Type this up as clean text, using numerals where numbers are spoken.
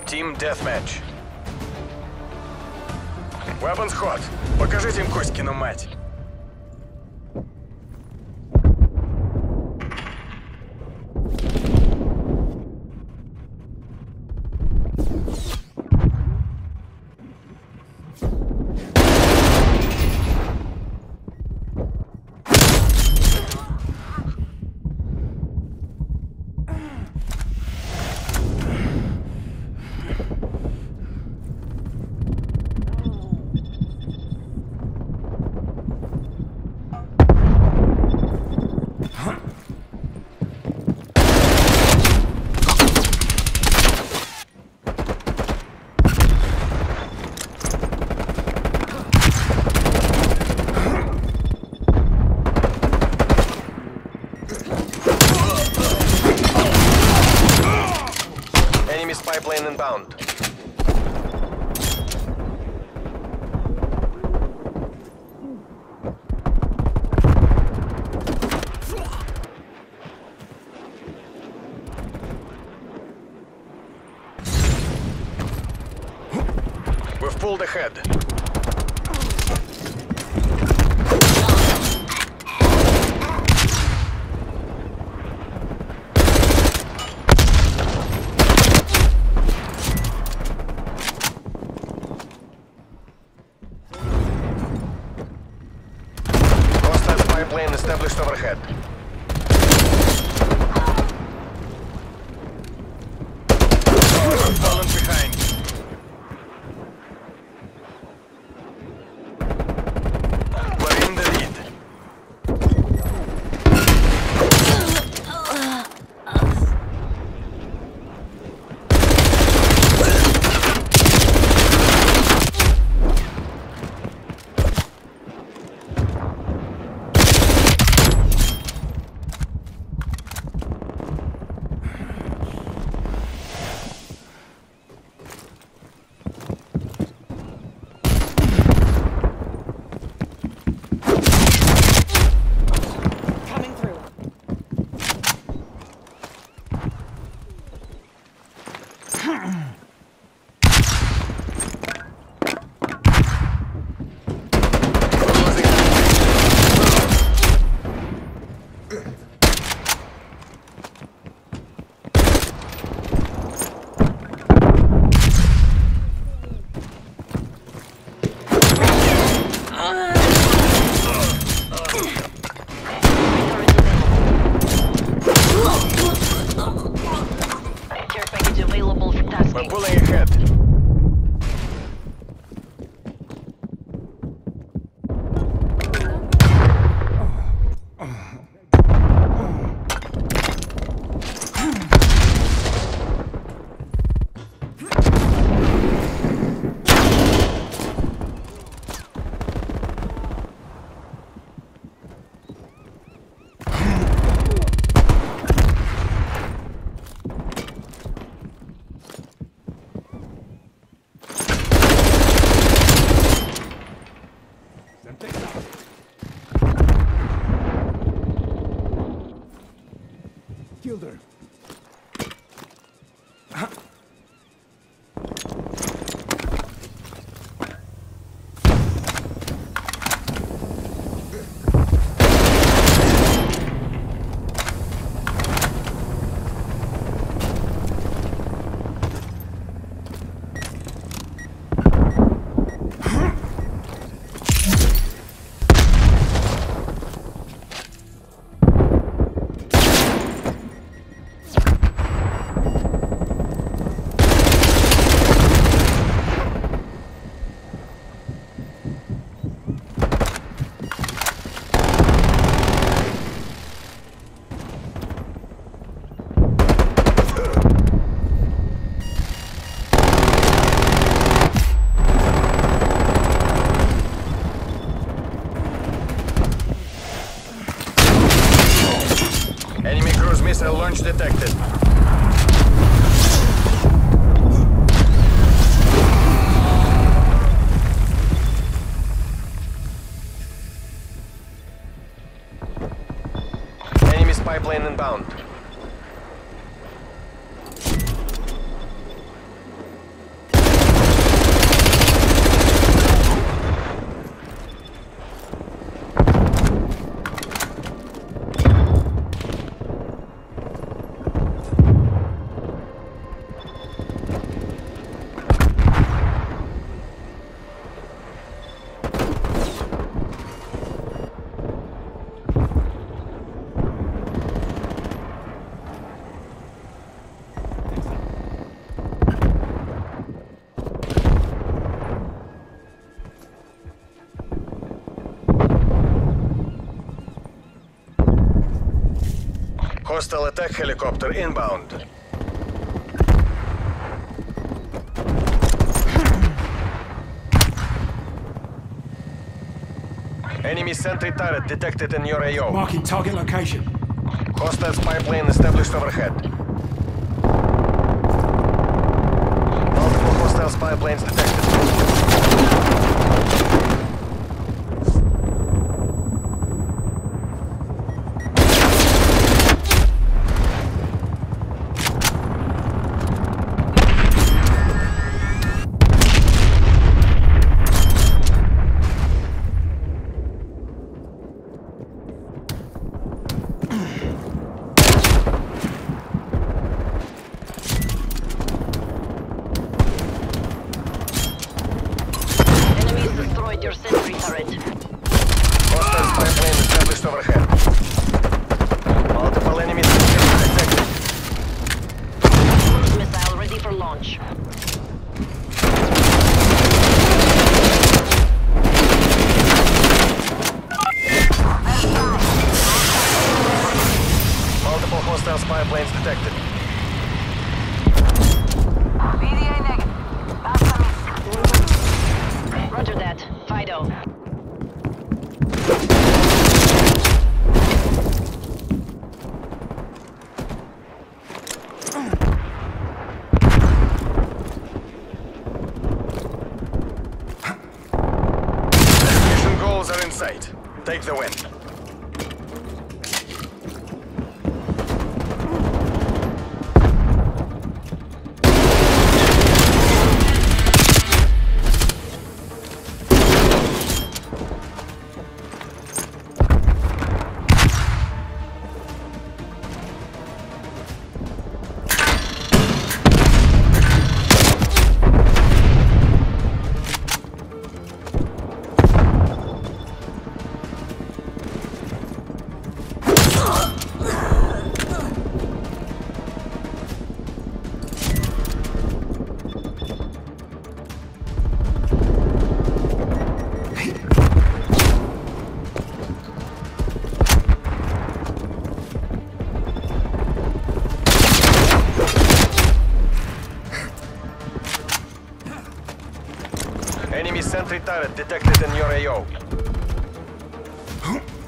Team Deathmatch. Weapons hot. Покажите им Коськину мать. Enemy spy plane inbound. We've pulled ahead. Plane established overhead. Fallen behind. We're in the lead. We're pulling ahead. Killed her. Enemy cruise missile launch detected. Enemy spy plane inbound. Hostile attack helicopter inbound. Enemy sentry turret detected in your AO. Marking target location. Hostile spy plane established overhead. Multiple hostile spy planes detected. Enemies destroyed your sentry turret. Hostile spy plane established overhead. Multiple enemies detected. Cruise missile ready for launch. Multiple hostile spy planes detected. Roger that. Fido. Mission goals are in sight. Take the win. Enemy sentry turret detected in your AO.